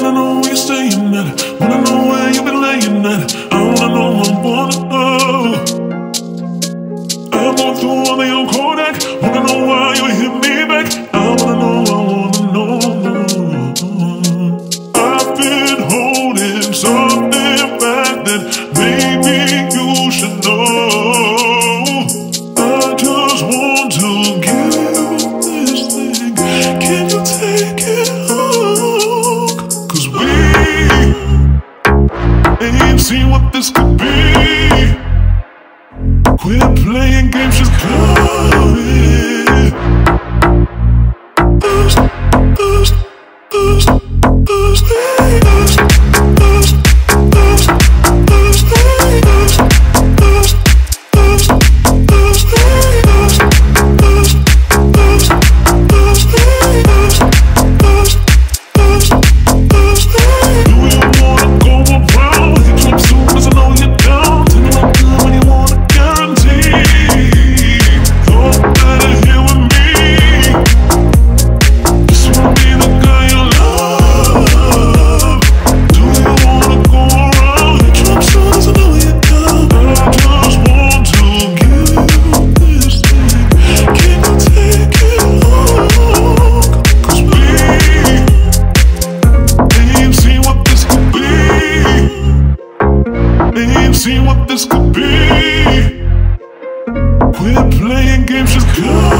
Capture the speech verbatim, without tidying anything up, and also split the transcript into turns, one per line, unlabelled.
wanna know where you're staying at. Wanna know where you've been laying at. I wanna know, I wanna know. I'm going through all of your Kodak. Wanna know why you hit me back. I wanna know, I wanna know. I've been holding something back that maybe you should know. I just want to give you this thing. Can you take it home? Cause we ain't seen what this could be. Quit playing games, just come in. Us, us, us, us, hey, us, us, us, us, hey, us, us, us, us, hey, us, us, us, us, hey, us, us, us, us, hey. Do you wanna go around? Hit you up soon as I know you're down. Tell me what good when you wanna guarantee. Thought better here with me. This will be the guy you love. Do you wanna go around? Hit you up soon as I know you're down. I just want to give you this thing. Can you take it home? Cause we ain't seen what this could be. Ain't seen what this could be. Quit playing games, just come.